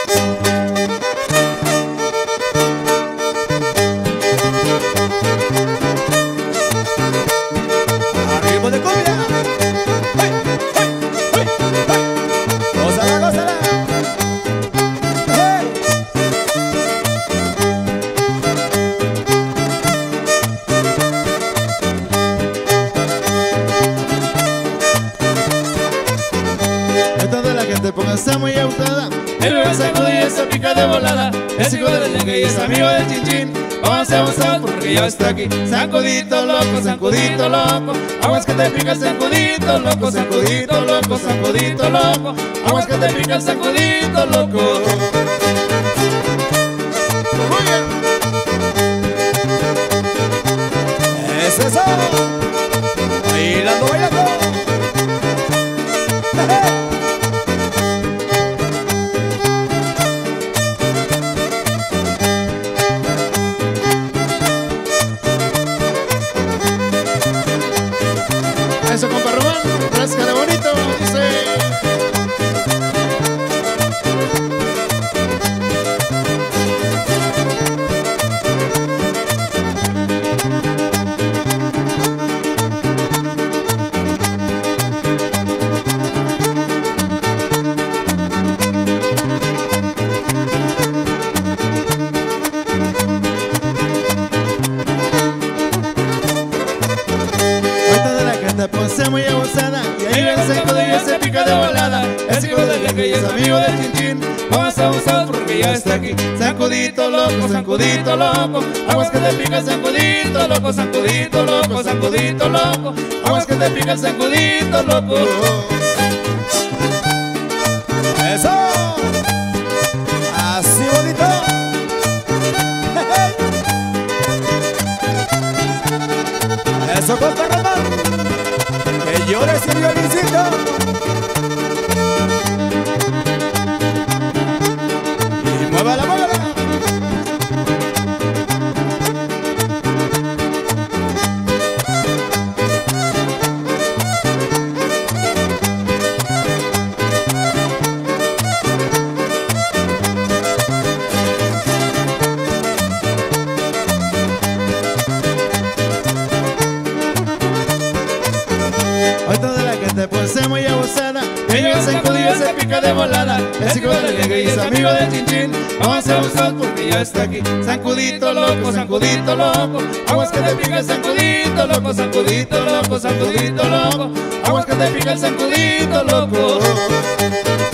ritmo de cumbia. ¡Hey, hey, hey, hey! ¡Gózala, gózala! ¡Hey! Toda la gente póngase muy agitada. El bebé sacude y se pica de volada. Es hijo del dengue y es amigo del chinchín. Vamos a gozar porque ya está aquí. Sacudito loco, sacudito loco. Aguas que te pica el sacudito loco, sacudito loco, sacudito loco. Aguas que te pica el sacudito loco. ¡Es eso! ¡Bailando, bailando! Eso, compa Román, rascale bonito, dice. Ponce muy abusada y ahí ven sacude y se pica de volada. Es hijo del dengue y es amigo del chinchín. Vamos a abusar porque ya está aquí. Sacudito loco, sacudito loco. Aguas que te pica el sacudito loco, sacudito loco, sacudito loco. Aguas que te pica el sacudito loco. Eso, así bonito. Eso, compa Román. Que llore ese violincito. Y muévala, muévala. Hoy toda la gente ponce muy abusada. Ella se encudia y se pica de volada. Es hijo del dengue y es amigo del chinchín. Vamos a abusar porque ya está aquí. Sacudito loco, sacudito loco. Aguas que te pica el sacudito loco, sacudito loco, sacudito loco. Aguas que te pica el sacudito loco.